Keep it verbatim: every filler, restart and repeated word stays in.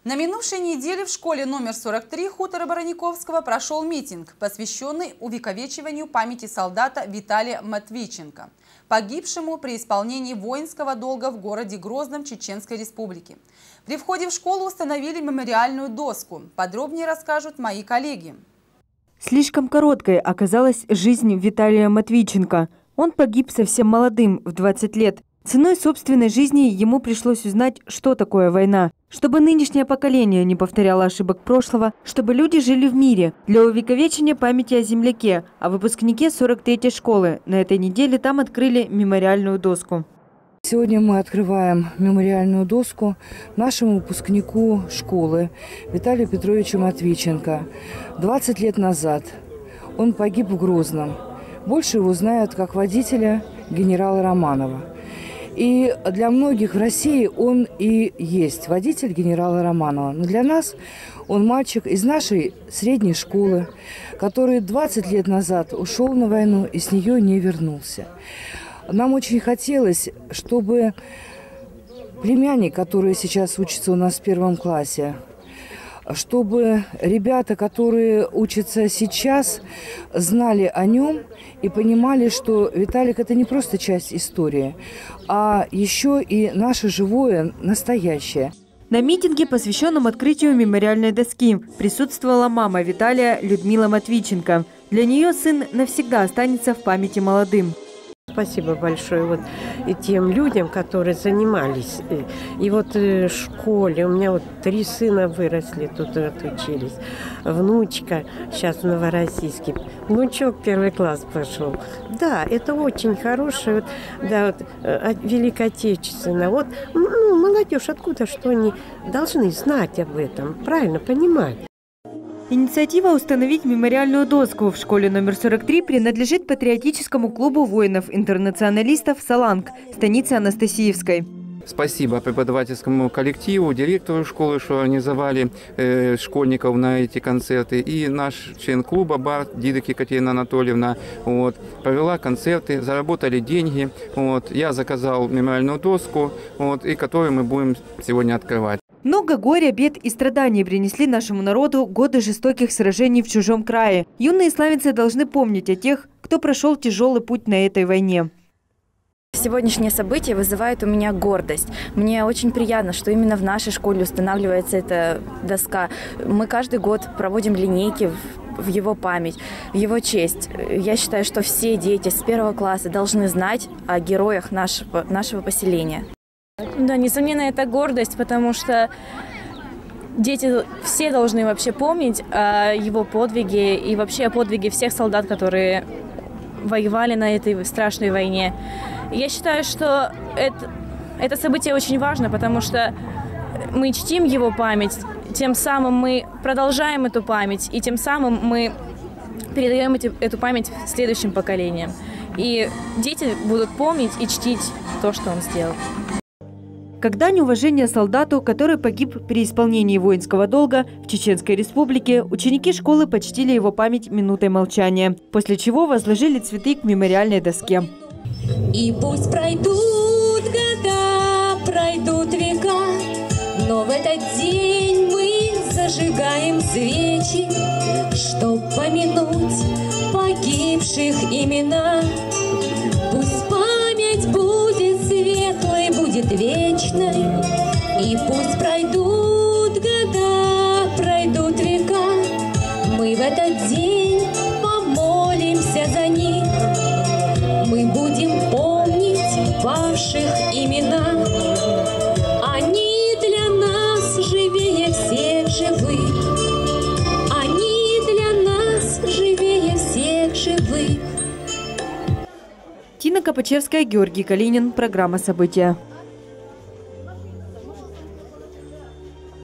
На минувшей неделе в школе номер сорок три хутора Бараниковского прошел митинг, посвященный увековечиванию памяти солдата Виталия Матвейченко, погибшему при исполнении воинского долга в городе Грозном Чеченской Республики. При входе в школу установили мемориальную доску. Подробнее расскажут мои коллеги. Слишком короткой оказалась жизнь Виталия Матвейченко. Он погиб совсем молодым, в двадцать лет. Ценой собственной жизни ему пришлось узнать, что такое война. Чтобы нынешнее поколение не повторяло ошибок прошлого, чтобы люди жили в мире. Для увековечения памяти о земляке, о выпускнике сорок третьей школы. На этой неделе там открыли мемориальную доску. Сегодня мы открываем мемориальную доску нашему выпускнику школы Виталию Петровичу Матвейченко. двадцать лет назад он погиб в Грозном. Больше его знают как водителя генерала Романова. И для многих в России он и есть водитель генерала Романова. Но для нас он мальчик из нашей средней школы, который двадцать лет назад ушел на войну и с нее не вернулся. Нам очень хотелось, чтобы племянник, который сейчас учится у нас в первом классе, чтобы ребята, которые учатся сейчас, знали о нем и понимали, что Виталик – это не просто часть истории, а еще и наше живое, настоящее. На митинге, посвященном открытию мемориальной доски, присутствовала мама Виталия Людмила Матвейченко. Для нее сын навсегда останется в памяти молодым. Спасибо большое вот и тем людям, которые занимались. И вот в школе у меня вот три сына выросли, тут отучились. Внучка сейчас в Новороссийске. Внучок первый класс пошел. Да, это очень хорошее, вот, да, вот, Великая Отечественная. Вот, ну, молодежь, откуда, что они должны знать об этом, правильно понимать. Инициатива установить мемориальную доску в школе номер сорок три принадлежит патриотическому клубу воинов-интернационалистов «Саланг» станицы Анастасиевской. Спасибо преподавательскому коллективу, директору школы, что организовали э, школьников на эти концерты. И наш член клуба «Бард» Дидек Екатерина Анатольевна вот, провела концерты, заработали деньги. Вот, я заказал мемориальную доску, вот, и которую мы будем сегодня открывать. Много горя, бед и страданий принесли нашему народу годы жестоких сражений в чужом крае. Юные славянцы должны помнить о тех, кто прошел тяжелый путь на этой войне. Сегодняшнее событие вызывает у меня гордость. Мне очень приятно, что именно в нашей школе устанавливается эта доска. Мы каждый год проводим линейки в его память, в его честь. Я считаю, что все дети с первого класса должны знать о героях нашего, нашего поселения. Да, несомненно, это гордость, потому что дети все должны вообще помнить о его подвиге и вообще о подвиге всех солдат, которые воевали на этой страшной войне. Я считаю, что это, это событие очень важно, потому что мы чтим его память, тем самым мы продолжаем эту память, и тем самым мы передаем эти, эту память следующим поколениям. И дети будут помнить и чтить то, что он сделал. Как дань уважения солдату, который погиб при исполнении воинского долга в Чеченской Республике, ученики школы почтили его память минутой молчания, после чего возложили цветы к мемориальной доске. И пусть пройдут года, пройдут века, но в этот день мы зажигаем свечи, чтоб помянуть погибших имена. Пусть память будет светлой, будет вечной, и пусть пройдут года, пройдут века, мы в этот день помолимся за них. Мы будем помнить ваших имена. Они для нас живее всех живых. Они для нас живее всех живых. Тина Копачевская, Георгий Калинин. Программа «События».